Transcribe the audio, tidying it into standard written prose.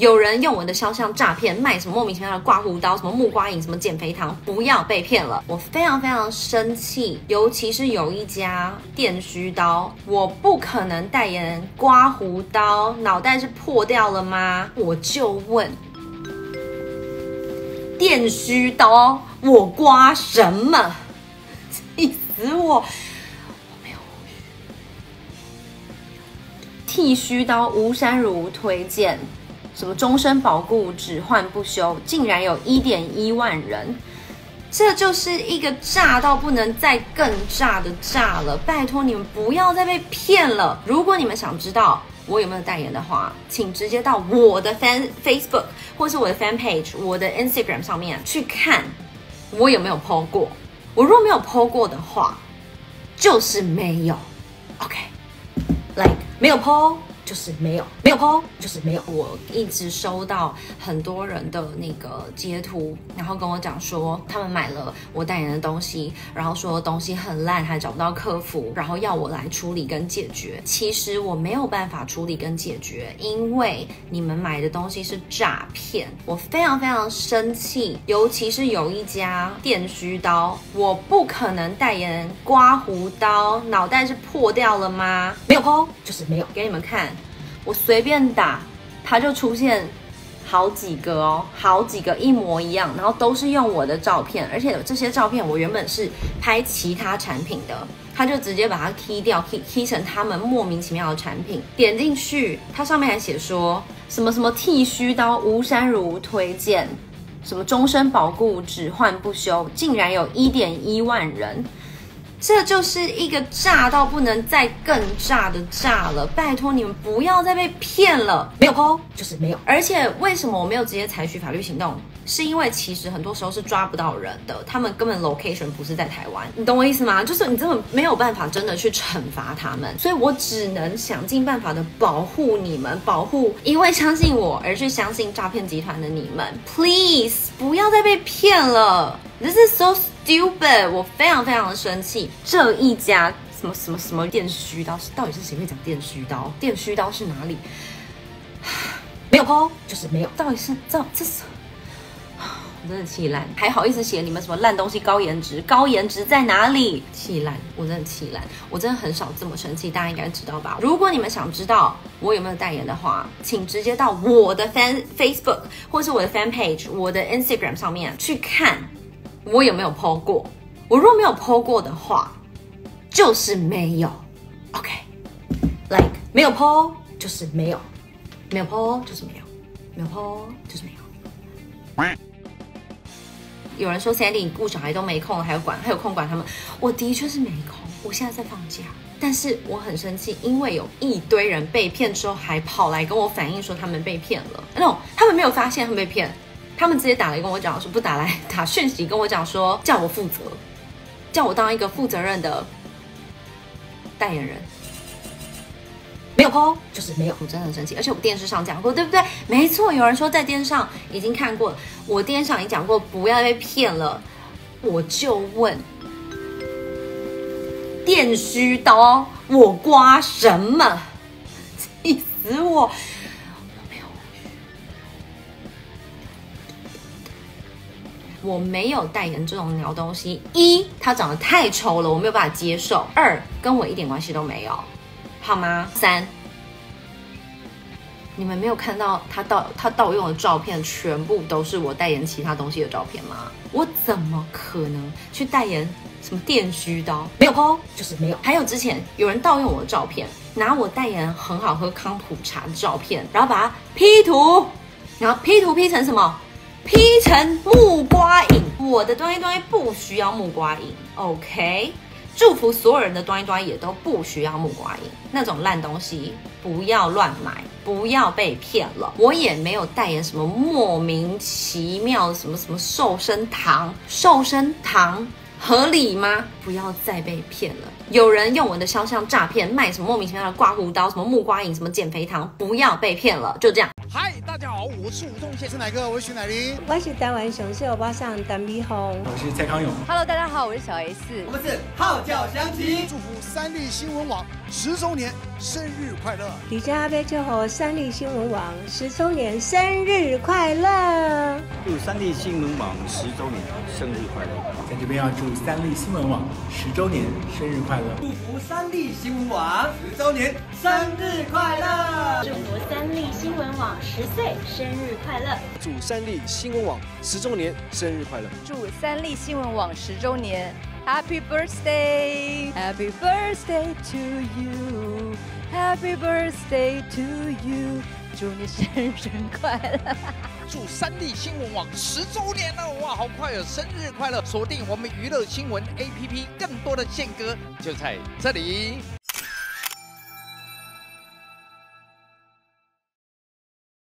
有人用我的肖像诈骗，卖什么莫名其妙的刮胡刀、什么木瓜饮、什么减肥糖，不要被骗了！我非常非常生气，尤其是有一家电须刀，我不可能代言刮胡刀，脑袋是破掉了吗？我就问，电须刀我刮什么？气死我！剃须刀吴珊如推荐，什么终身保固只换不修，竟然有1.1万人，这就是一个炸到不能再更炸的炸了！拜托你们不要再被骗了！如果你们想知道我有没有代言的话，请直接到我的 Facebook 或是我的 Fan Page、我的 Instagram 上面去看我有没有 po 过。我若没有 po 过的话，就是没有。OK，like 没有 po 就是没有，没有 po 就是没有。我一直收到很多人的那个截图，然后跟我讲说他们买了我代言的东西，然后说东西很烂，还找不到客服，然后要我来处理跟解决。其实我没有办法处理跟解决，因为你们买的东西是诈骗。我非常非常生气，尤其是有一家电须刀，我不可能代言刮胡刀，脑袋是破掉了吗？没有 po 就是没有，给你们看。我随便打，它就出现好几个哦，好几个一模一样，然后都是用我的照片，而且这些照片我原本是拍其他产品的，他就直接把它 key 掉 key 成他们莫名其妙的产品。点进去，它上面还写说什么什么剃须刀吴珊如推荐，什么终身保固只换不修，竟然有1.1万人。这就是一个炸到不能再更炸的炸了！拜托你们不要再被骗了！没有 po 就是没有，而且为什么我没有直接采取法律行动？是因为其实很多时候是抓不到人的，他们根本 location 不是在台湾，你懂我意思吗？就是你根本没有办法真的去惩罚他们，所以我只能想尽办法的保护你们，保护因为相信我而去相信诈骗集团的你们。Please 不要再被骗了 ！This is so stupid！ 我非常非常的生气。这一家什么电须刀，到底是谁会讲电须刀？电须刀是哪里？没有 po 就是没有，到底是这是。我真的气烂，还好意思写你们什么烂东西高颜值？高颜值在哪里？气烂，我真的气烂，我真的很少这么生气，大家应该知道吧？如果你们想知道我有没有代言的话，请直接到我的 Facebook 或是我的 Fan Page、我的 Instagram 上面去看我有没有 po 过。我若没有 po 过的话，就是没有。OK，like 没有 po 就是没有，没有 po 就是没有，没有 po 就是没有。有人说 Sandy 你顾小孩都没空了，还有空管他们，我的确是没空，我现在在放假，但是我很生气，因为有一堆人被骗之后还跑来跟我反映说他们被骗了。No， 他们没有发现他们被骗，他们直接打来跟我讲说，不打来打讯息跟我讲说叫我负责，叫我当一个负责任的代言人。没有 po 就是没有，我真的很生气，而且我电视上讲过，对不对？没错，有人说在电视上已经看过了，我电视上已经讲过，不要被骗了。我就问，电须刀我刮什么？气死我！我没有代言这种鸟东西。一，它长得太丑了，我没有办法接受；二，跟我一点关系都没有。好吗？3，你们没有看到他盗用的照片全部都是我代言其他东西的照片吗？我怎么可能去代言什么电须刀？没有 po 就是没有。还有之前有人盗用我的照片，拿我代言很好喝康普茶的照片，然后把它 P 图，然后 P 图 P 成什么？P 成木瓜饮。我的端一不需要木瓜饮 ，OK？祝福所有人的端也都不需要木瓜饮，那种烂东西不要乱买，不要被骗了。我也没有代言什么莫名其妙的什么瘦身糖，合理吗？不要再被骗了。有人用我的肖像诈骗，卖什么莫名其妙的刮胡刀、什么木瓜饮、什么减肥糖，不要被骗了。就这样。 嗨，大家好，我是吴宗宪，是哪个？我是徐乃麟， 我是台湾上秀巴上陈美凤， 我是蔡康永。 Hello， 大家好，我是小 S， 我们是号角响起， 祝福三立新闻网10周年生日快乐！ 李家杯就和三立新闻网10周年生日快乐！ 祝三立新闻网10周年生日快乐！ 在这边要祝三立新闻网10周年生日快乐！ 祝福三立新闻网10周年生日快乐！ 祝福三立新闻网10岁生日快乐！ 祝三立新闻网10周年生日快乐！ 祝三立新闻网10周年 Happy birthday Happy birthday to you Happy birthday to you 祝你生日快乐！ 祝三立新闻网10周年了，哇，好快哦！生日快乐！锁定我们娱乐新闻 APP， 更多的宪歌就在这里。